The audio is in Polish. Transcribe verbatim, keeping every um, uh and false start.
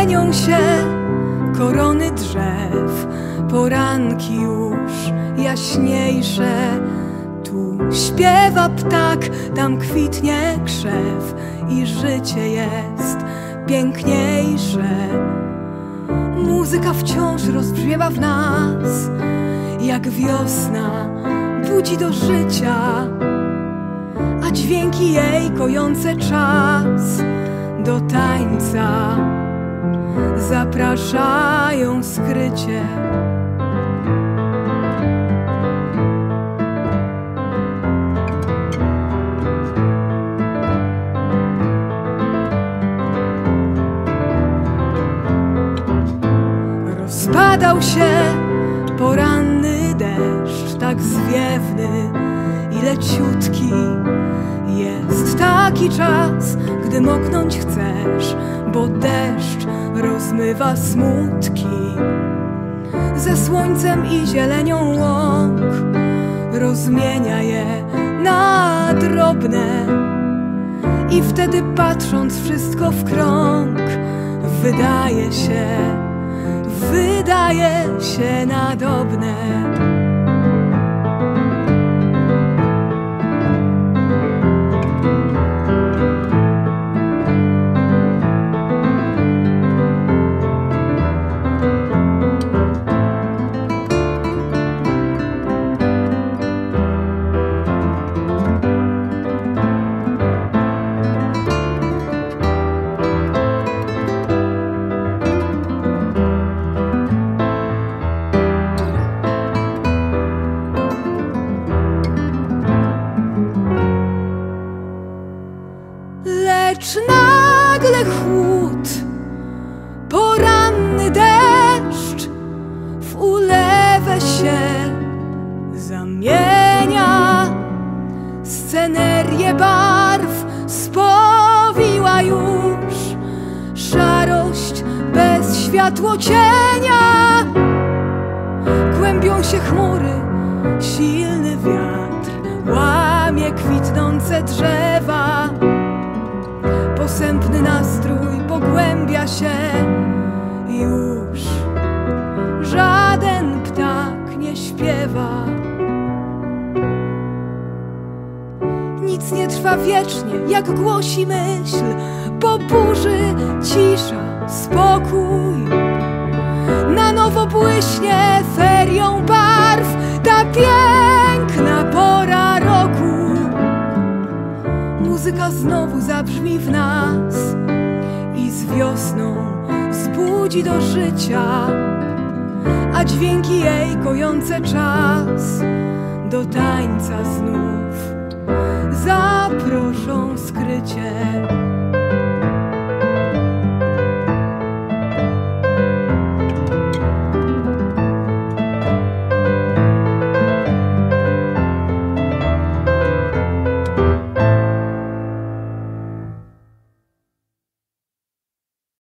Pienią się korony drzew, poranki już jaśniejsze. Tu śpiewa ptak, tam kwitnie krzew i życie jest piękniejsze. Muzyka wciąż rozbrzmiewa w nas, jak wiosna budzi do życia, a dźwięki jej kojące czas do tańca zapraszają skrycie. Rozpadał się poranny deszcz, tak zwiewny i leciutki. Jest taki czas, gdy moknąć chcesz, bo deszcz rozmywa smutki. Ze słońcem i zielenią łąk rozmienia je na drobne. I wtedy patrząc wszystko w krąg, wydaje się, wydaje się nadobne. Lecz nagle chłód, poranny deszcz w ulewę się zamienia. Scenerię barw spowiła już szarość bez światłocienia. Kłębią się chmury, silny wiatr łamie kwitnące drzewa. Posępny nastrój pogłębia się, już żaden ptak nie śpiewa. Nic nie trwa wiecznie, jak głosi myśl, po burzy cisza, spokój. Na nowo błyśnie ferią barw ta piękna pora roku. Muzyka znowu zabrzmi w nas i z wiosną zbudzi do życia, a dźwięki jej kojące czas do tańca znów zaproszą skrycie.